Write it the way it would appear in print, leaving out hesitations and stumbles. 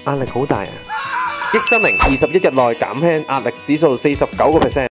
壓力好大啊！益生靈21日內減輕壓力指數49%。